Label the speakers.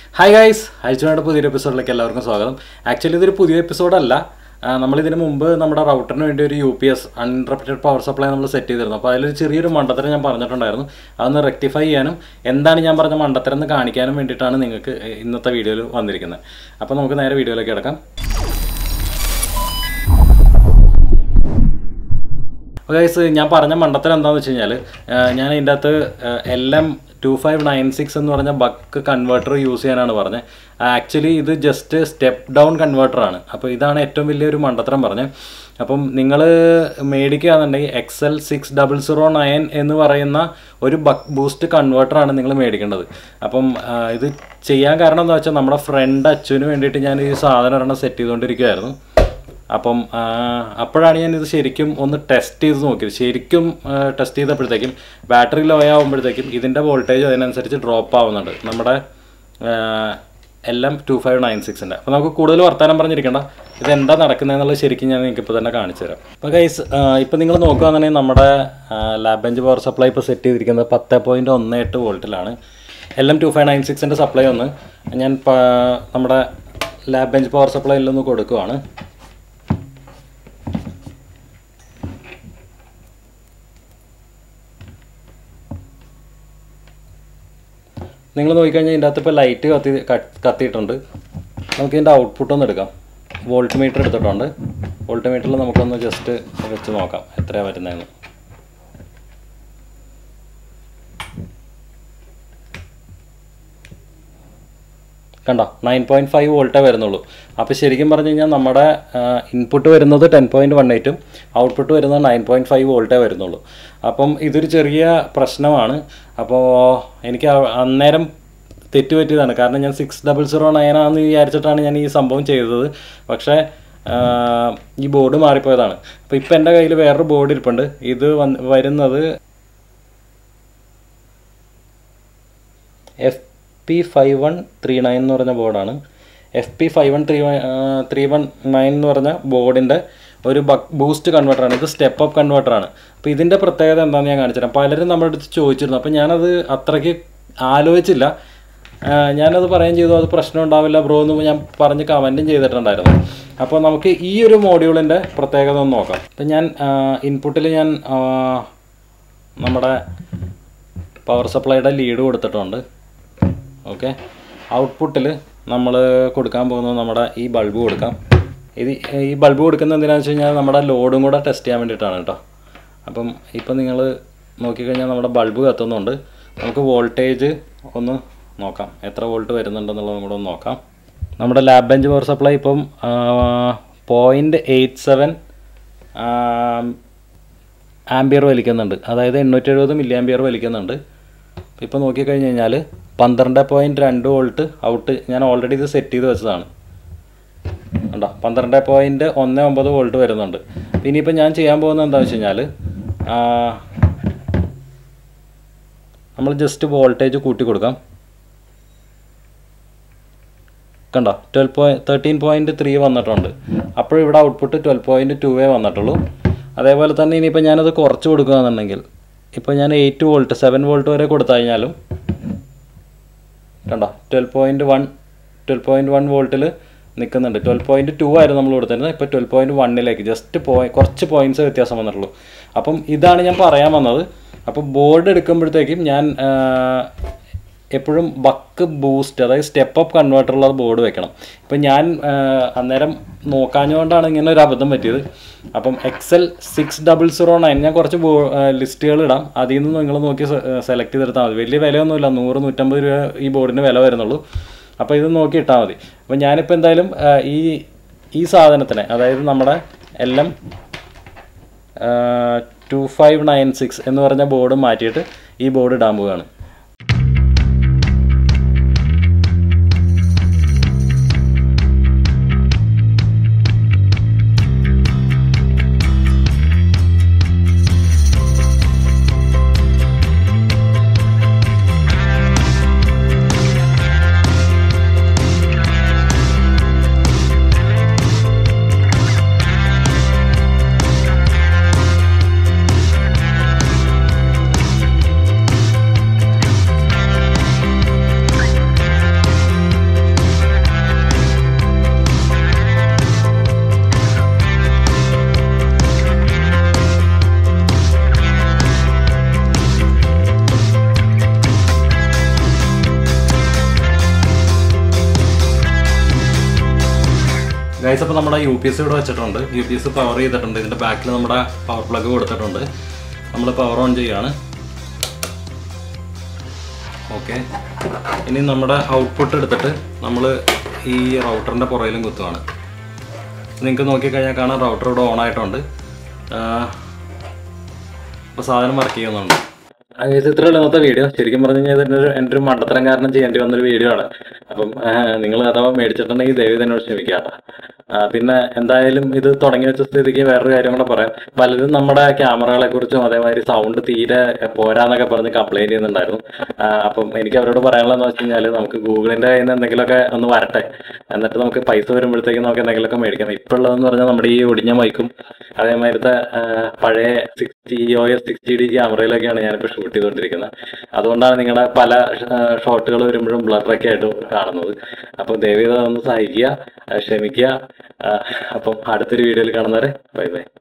Speaker 1: Hi guys, അയച്ചുകൊണ്ട് പുതിയൊരു എപ്പിസോഡിലേക്ക് എല്ലാവർക്കും സ്വാഗതം. ആക്ച്വലി ഇതൊരു പുതിയ എപ്പിസോഡല്ല. നമ്മളിതിന് മുമ്പ് നമ്മുടെ റൗട്ടറിന് വേണ്ടി ഒരു UPS അൺഇൻറ്ററപ്റ്റഡ് പവർ സപ്ലൈ നമ്മൾ സെറ്റ് ചെയ്തിരുന്നു. അപ്പോൾ അതിലൊരു ചെറിയൊരു മണ്ടത്തരം ഞാൻ പറഞ്ഞിട്ടുണ്ടായിരുന്നു. അതൊന്ന് റെക്ടിഫൈ ചെയ്യാനും എന്താണ് ഞാൻ പറഞ്ഞ മണ്ടത്തരം എന്ന് കാണിക്കാനും വേണ്ടിയിട്ടാണ് നിങ്ങൾക്ക് ഇന്നത്തെ വീഡിയോയിൽ വന്നിരിക്കുന്നത്. അപ്പോൾ നമുക്ക് നേരെ വീഡിയോയിലേക്ക് കിടക്കാം. ഗൈസ്, ഞാൻ പറഞ്ഞ മണ്ടത്തരം എന്താണെന്ന് വെച്ച് കഴിഞ്ഞാൽ ഞാൻ ഇതിൻ്റെ അകത്ത് LM2596 എന്ന് പറഞ്ഞ ബക്ക് കൺവേർട്ടർ യൂസ് ചെയ്യാനാണ് പറഞ്ഞത്. ആക്ച്വലി ഇത് ജസ്റ്റ് സ്റ്റെപ്പ് ഡൗൺ കൺവേർട്ടറാണ്. അപ്പോൾ ഇതാണ് ഏറ്റവും വലിയൊരു മണ്ടത്തരം പറഞ്ഞത്. അപ്പം നിങ്ങൾ മേടിക്കുകയാണെന്നുണ്ടെങ്കിൽ XL6009 എന്ന് പറയുന്ന ഒരു ബക്ക് ബൂസ്റ്റ് കൺവേർട്ടറാണ് നിങ്ങൾ മേടിക്കേണ്ടത്. അപ്പം ഇത് ചെയ്യാൻ കാരണം എന്താ വെച്ചാൽ നമ്മുടെ ഫ്രണ്ട് അച്ഛന് വേണ്ടിയിട്ട് ഞാൻ ഈ സാധനം ഒരെണ്ണം സെറ്റ് ചെയ്തുകൊണ്ടിരിക്കുകയായിരുന്നു. അപ്പം അപ്പോഴാണ് ഞാനിത് ശരിക്കും ഒന്ന് ടെസ്റ്റ് ചെയ്ത് നോക്കിയത്. ശരിക്കും ടെസ്റ്റ് ചെയ്തപ്പോഴത്തേക്കും ബാറ്ററി ലോ ആകുമ്പോഴത്തേക്കും ഇതിൻ്റെ വോൾട്ടേജ് അതിനനുസരിച്ച് ഡ്രോപ്പ് ആവുന്നുണ്ട് നമ്മുടെ LM2596-ൻ്റെ. അപ്പോൾ നമുക്ക് കൂടുതൽ വർത്തമാനം പറഞ്ഞിരിക്കേണ്ട, ഇതെന്താ നടക്കുന്നതെന്നുള്ളത് ശരിക്കും ഞാൻ നിങ്ങൾക്ക് ഇപ്പോൾ തന്നെ കാണിച്ചു തരാം. അപ്പോൾ ഗൈസ്, ഇപ്പോൾ നിങ്ങൾ നോക്കുകയാണെന്നുണ്ടെങ്കിൽ നമ്മുടെ ലാബ് ബെഞ്ച് പവർ സപ്ലൈ ഇപ്പോൾ സെറ്റ് ചെയ്തിരിക്കുന്നത് 10.18 വോൾട്ടിലാണ്. LM2596-ൻ്റെ സപ്ലൈ ഒന്ന് ഞാൻ നമ്മുടെ ലാബ് ബെഞ്ച് പവർ സപ്ലൈയിലൊന്ന് കൊടുക്കുകയാണ്. നിങ്ങൾ നോക്കിക്കഴിഞ്ഞാൽ ഇതിൻ്റെ അകത്ത് ഇപ്പോൾ ലൈറ്റ് കത്തിയിട്ടുണ്ട്. നമുക്ക് ഇതിൻ്റെ ഔട്ട്പുട്ട് ഒന്ന് എടുക്കാം. വോൾട്ട് മീറ്റർ എടുത്തിട്ടുണ്ട്. വോൾട്ട് മീറ്ററിൽ നമുക്കൊന്ന് ജസ്റ്റ് വെച്ച് നോക്കാം എത്രയാണ് വരുന്നതെന്ന്. കണ്ടോ, 9.5 വോൾട്ടേ വരുന്നുള്ളൂ. അപ്പോൾ ശരിക്കും പറഞ്ഞു കഴിഞ്ഞാൽ നമ്മുടെ ഇൻപുട്ട് വരുന്നത് 10.18ഉം ഔട്ട്പുട്ട് വരുന്നത് 9.5 വോൾട്ടേ വരുന്നുള്ളൂ. അപ്പം ഇതൊരു ചെറിയ പ്രശ്നമാണ്. അപ്പോൾ എനിക്ക് അന്നേരം തെറ്റുപറ്റിയതാണ്. കാരണം ഞാൻ 6009 ആണെന്ന് വിചാരിച്ചിട്ടാണ് ഞാൻ ഈ സംഭവം ചെയ്തത്. പക്ഷേ ഈ ബോർഡ് മാറിപ്പോയതാണ്. അപ്പോൾ ഇപ്പോൾ എൻ്റെ കയ്യിൽ വേറൊരു ബോർഡ് ഇരിപ്പുണ്ട്. ഇത് വരുന്നത് FP5139 എന്ന് പറഞ്ഞ ബോർഡാണ്. FP5139 എന്ന് പറഞ്ഞ ബോർഡിൻ്റെ ഒരു ബൂസ്റ്റ് കൺവേർട്ടറാണ്. ഇത് സ്റ്റെപ്പ് അപ്പ് കൺവേർട്ടറാണ്. അപ്പോൾ ഇതിൻ്റെ പ്രത്യേകത എന്താണെന്ന് ഞാൻ കാണിച്ചു തരാം. പലരും നമ്മുടെ അടുത്ത് ചോദിച്ചിരുന്നു. അപ്പോൾ ഞാനത് അത്രയ്ക്ക് ആലോചിച്ചില്ല. ഞാനത് പറയുകയും ചെയ്തു, അത് പ്രശ്നം ഉണ്ടാവില്ല ബ്രോ എന്ന് ഞാൻ പറഞ്ഞ് കമൻറ്റും ചെയ്തിട്ടുണ്ടായിരുന്നു. അപ്പോൾ നമുക്ക് ഈ ഒരു മോഡ്യൂളിൻ്റെ പ്രത്യേകത ഒന്ന് നോക്കാം. അപ്പം ഞാൻ ഇൻപുട്ടിൽ ഞാൻ നമ്മുടെ പവർ സപ്ലൈയുടെ ലീഡ് കൊടുത്തിട്ടുണ്ട്. ഓക്കെ, ഔട്ട്പുട്ടിൽ നമ്മൾ കൊടുക്കാൻ പോകുന്നത് നമ്മുടെ ഈ ബൾബ് കൊടുക്കാം. ഈ ബൾബ് കൊടുക്കുന്നത് എന്തിനാണെന്ന് വെച്ച് കഴിഞ്ഞാൽ നമ്മുടെ ലോഡും കൂടെ ടെസ്റ്റ് ചെയ്യാൻ വേണ്ടിയിട്ടാണ് കേട്ടോ. അപ്പം ഇപ്പം നിങ്ങൾ നോക്കിക്കഴിഞ്ഞാൽ നമ്മുടെ ബൾബ് കത്തുന്നുണ്ട്. നമുക്ക് വോൾട്ടേജ് ഒന്ന് നോക്കാം, എത്ര വോൾട്ട് വരുന്നുണ്ടെന്നുള്ളത് കൂടെ ഒന്ന് നോക്കാം. നമ്മുടെ ലാബ് ബെഞ്ച് പവർ സപ്ലൈ ഇപ്പം 0.87 ആംബിയർ വലിക്കുന്നുണ്ട്. അതായത് 870 മില്ലി ആംബിയർ വലിക്കുന്നുണ്ട്. ഇപ്പോൾ നോക്കിക്കഴിഞ്ഞ് കഴിഞ്ഞാൽ 12.2 വോൾട്ട് ഔട്ട്. ഞാൻ ഓൾറെഡി ഇത് സെറ്റ് ചെയ്ത് വെച്ചതാണ്. ഉണ്ടോ, 12.19 വോൾട്ട് വരുന്നുണ്ട്. ഇനിയിപ്പോൾ ഞാൻ ചെയ്യാൻ പോകുന്നത് എന്താണെന്ന് വെച്ച് കഴിഞ്ഞാൽ നമ്മൾ ജസ്റ്റ് വോൾട്ടേജ് കൂട്ടി കൊടുക്കാം. കണ്ടോ, 13.3 വന്നിട്ടുണ്ട്. അപ്പോഴും ഇവിടെ ഔട്ട്പുട്ട് 12.2 വന്നിട്ടുള്ളൂ. അതേപോലെ തന്നെ ഇനിയിപ്പോൾ ഞാനത് കുറച്ച് കൊടുക്കുകയാണെന്നുണ്ടെങ്കിൽ ഇപ്പോൾ ഞാൻ 8 വോൾട്ട് 7 വോൾട്ട് വരെ കൊടുത്തു കഴിഞ്ഞാലും കണ്ടോ 12.1 വോൾട്ടിൽ നിൽക്കുന്നുണ്ട്. 12.2 ആയിരുന്നു നമ്മൾ കൊടുത്തിരുന്നത്. ഇപ്പോൾ 12.1ലേക്ക് ജസ്റ്റ് കുറച്ച് പോയിൻറ്റ്സ് വ്യത്യാസം വന്നിട്ടുള്ളൂ. അപ്പം ഇതാണ് ഞാൻ പറയാൻ വന്നത്. അപ്പോൾ ബോർഡ് എടുക്കുമ്പോഴത്തേക്കും ഞാൻ എപ്പോഴും ബക്ക് ബൂസ്റ്റ്, അതായത് സ്റ്റെപ്പ് അപ്പ് കൺവേർട്ടറുള്ള ബോർഡ് വെക്കണം. ഇപ്പം ഞാൻ അന്നേരം നോക്കാഞ്ഞുകൊണ്ടാണ് ഇങ്ങനെ ഒരു അബദ്ധം പറ്റിയത്. അപ്പം XL6009 ഞാൻ കുറച്ച് ലിസ്റ്റുകൾ ഇടാം. അതിൽ നിന്ന് നിങ്ങൾ നോക്കി സെലക്ട് ചെയ്തെടുത്താൽ മതി. വലിയ വിലയൊന്നുമില്ല, 100-150 രൂപ ഈ ബോർഡിന് വില വരുന്നുള്ളൂ. അപ്പോൾ ഇത് നോക്കി ഇട്ടാൽ മതി. അപ്പോൾ ഞാനിപ്പോൾ എന്തായാലും ഈ സാധനത്തിന്, അതായത് നമ്മുടെ LM2596 എന്ന് പറഞ്ഞ ബോർഡ് മാറ്റിയിട്ട് ഈ ബോർഡ് ഇടാൻ പോവുകയാണ്. ഗൈസ്, അപ്പോൾ നമ്മുടെ UPS ഇവിടെ വെച്ചിട്ടുണ്ട്. UPS പവർ ചെയ്തിട്ടുണ്ട്. ഇതിൻ്റെ ബാക്കിൽ നമ്മുടെ പവർ പ്ലഗ് കൊടുത്തിട്ടുണ്ട്. നമ്മൾ പവർ ഓൺ ചെയ്യുകയാണ്. ഓക്കെ, ഇനി നമ്മുടെ ഔട്ട്പുട്ട് എടുത്തിട്ട് നമ്മൾ ഈ റൗട്ടറിൻ്റെ പുറയിലും കുത്തുകയാണ്. നിങ്ങൾക്ക് നോക്കിക്കഴിഞ്ഞാൽ കാണാം റൗട്ടർ ഇവിടെ ഓൺ ആയിട്ടുണ്ട്. അപ്പോൾ സാധനം വർക്ക് ചെയ്യുന്നുണ്ട്. ഇത്രയുള്ള ഇന്നത്തെ വീഡിയോ. ശരിക്കും പറഞ്ഞു കഴിഞ്ഞാൽ എൻ്റെ ഒരു മണ്ടത്തരം കാരണം ചെയ്യേണ്ടി വന്നൊരു വീഡിയോ ആണ്. അപ്പം നിങ്ങൾ അഥവാ മേടിച്ചിട്ടുണ്ടെങ്കിൽ ദയവ് തന്നെ ക്ഷമിക്കുക. പിന്നെ എന്തായാലും ഇത് തുടങ്ങി വെച്ച സ്ഥിതിക്ക് വേറൊരു കാര്യം കൂടെ പറയാം. പലരും നമ്മുടെ ക്യാമറകളെ കുറിച്ചും അതേമാതിരി സൗണ്ട് തീരെ പോരാന്നൊക്കെ പറഞ്ഞ് കംപ്ലൈൻറ്റ് ചെയ്യുന്നുണ്ടായിരുന്നു. അപ്പം എനിക്ക് അവരോട് പറയാനുള്ളതെന്ന് വെച്ച് കഴിഞ്ഞാൽ നമുക്ക് ഗൂഗിളിൻ്റെ കയ്യിൽ നിന്ന് എന്തെങ്കിലുമൊക്കെ ഒന്ന് വരട്ടെ, എന്നിട്ട് നമുക്ക് പൈസ വരുമ്പോഴത്തേക്കും നമുക്ക് എന്തെങ്കിലുമൊക്കെ മേടിക്കാം. ഇപ്പോൾ ഉള്ളതെന്ന് പറഞ്ഞാൽ നമ്മുടെ ഈ ഒടിഞ്ഞ മൈക്കും അതേമാതിരത്തെ പഴയ 60D ക്യാമറയിലൊക്കെയാണ് ഞാനിപ്പോൾ ഷൂട്ട് ചെയ്തുകൊണ്ടിരിക്കുന്നത്. അതുകൊണ്ടാണ് നിങ്ങളുടെ പല ഷോട്ടുകൾ വരുമ്പോഴും ബ്ലറൊക്കെ ആയിട്ട് കാണുന്നത്. അപ്പോൾ ദയവേത് ഒന്ന് സഹിക്കുക, ക്ഷമിക്കുക. അപ്പം അടുത്തൊരു വീഡിയോയിൽ കാണുന്നവരെ ബൈ ബൈ.